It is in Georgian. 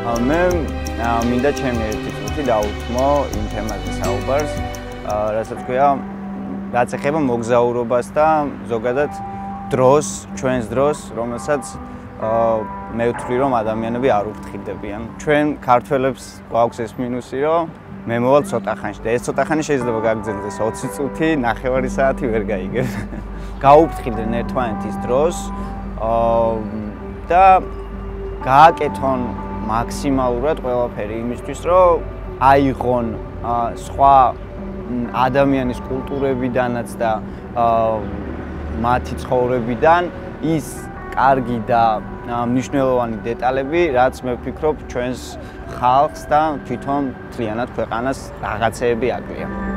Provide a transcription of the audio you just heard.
მე მინდა ჩემი ერთი წუთი დავუთმო იმ თემაზე საუბარს, რასაც ქვია, რაც ეხება მოგზაურობას და ზოგადად დროს, ჩვენს დროს, რომელსაც მე ვთვლი, რომ ადამიანები არ უფრთხილდებიან. ჩვენ ქართველებს გვაქვს ეს მინუსი, რომ მე მოვალ ცოტა ხანში და ეს ცოტა ხანი შეიძლება გაგრძელდეს 20 წუთი, ნახევარი საათი ვერ გაიგებ. გაუფრთხილდნენ ერთმანეთის დროს და გააკეთონ მაქსიმალურად ყველაფერი იმისთვის, რომ აიღონ სხვა ადამიანის კულტურებიდანაც და მათი ცხოვრებიდან ის კარგი და მნიშვნელოვანი დეტალები, რაც მე ვფიქრობ ჩვენს ხალხს და თვითონ მთლიანად ქვეყანას რაღაცეები აკლია.